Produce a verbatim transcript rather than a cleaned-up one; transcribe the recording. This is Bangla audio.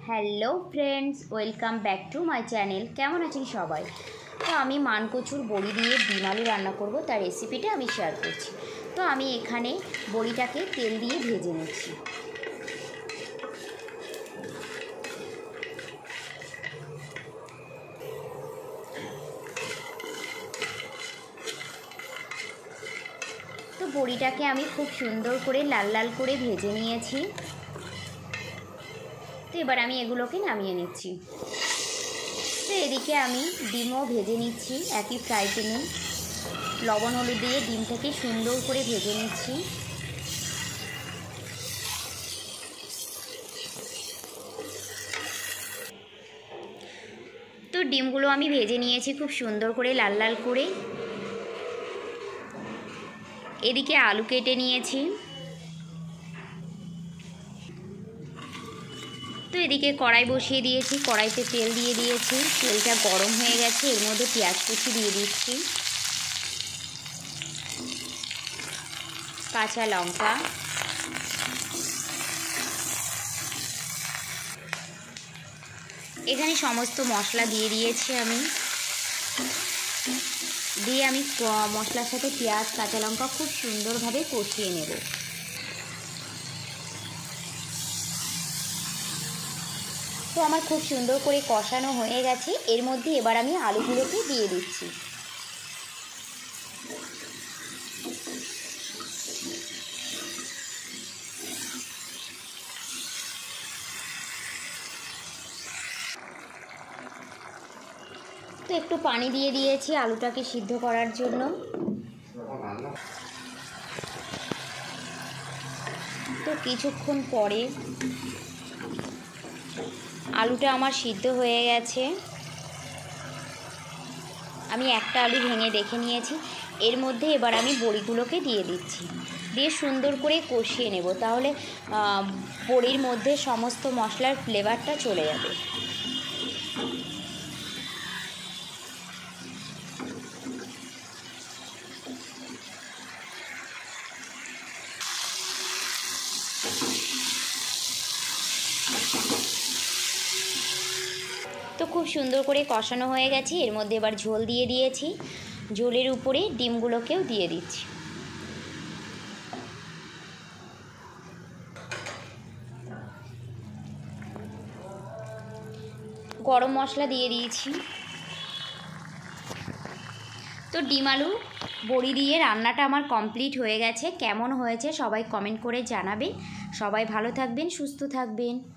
Hello friends, welcome back to my channel. কেমন আছেন সবাই? তো আমি মানকচুর বড়ি দিয়ে ডিম আলু রান্না করব, তার রেসিপিটা আমি শেয়ার করছি। তো আমি এখানে বড়িটাকে তেল দিয়ে ভেজে নিচ্ছি। তো বড়িটাকে আমি খুব সুন্দর করে লাল লাল করে ভেজে নিয়েছি। তো এবার আমি এগুলোকে নামিয়ে নিচ্ছি। তো এদিকে আমি ডিমও ভেজে নিচ্ছি একই ফ্রাই প্যানে। লবণ হলুদ দিয়ে ডিমটাকে সুন্দর করে ভেজে নিচ্ছি। তো ডিমগুলো আমি ভেজে নিয়েছি খুব সুন্দর করে লাল লাল করে। এদিকে আলু কেটে নিয়েছি। তো এদিকে কড়াই বসিয়ে দিয়েছি, কড়াইতে তেল দিয়ে দিয়েছি। তেলটা গরম হয়ে গেছে, এর মধ্যে পেঁয়াজ কুচি দিয়ে দিচ্ছি, কাঁচা লঙ্কা, এখানে সমস্ত মশলা দিয়ে দিয়েছি আমি। দিয়ে আমি মশলার সাথে পেঁয়াজ কাঁচা লঙ্কা খুব সুন্দরভাবে কষিয়ে নেব। তো আমার খুব সুন্দর করে কষানো হয়ে গেছে, এর মধ্যে এবার আমি আলুগুলোকে দিয়ে দিচ্ছি। তো একটু পানি দিয়ে দিয়েছি আলুটাকে সিদ্ধ করার জন্য। তো কিছুক্ষণ পরে আলুটা আমার সিদ্ধ হয়ে গেছে। আমি একটা আলু ভেঙে দেখে নিয়েছি। এর মধ্যে এবার আমি বড়িগুলোকে দিয়ে দিচ্ছি, দিয়ে সুন্দর করে কষিয়ে নেব, তাহলে বড়ির মধ্যে সমস্ত মশলার ফ্লেভারটা চলে যাবে। তো খুব সুন্দর করে কষানো হয়ে গেছে, এর মধ্যে এবার ঝোল দিয়ে দিয়েছি। ঝোলের উপরে ডিমগুলোকেও দিয়ে দিচ্ছি। গরম মশলা দিয়ে দিয়েছি। তো ডিম আলু বড়ি দিয়ে রান্নাটা আমার কমপ্লিট হয়ে গেছে। কেমন হয়েছে সবাই কমেন্ট করে জানাবেন। সবাই ভালো থাকবেন, সুস্থ থাকবেন।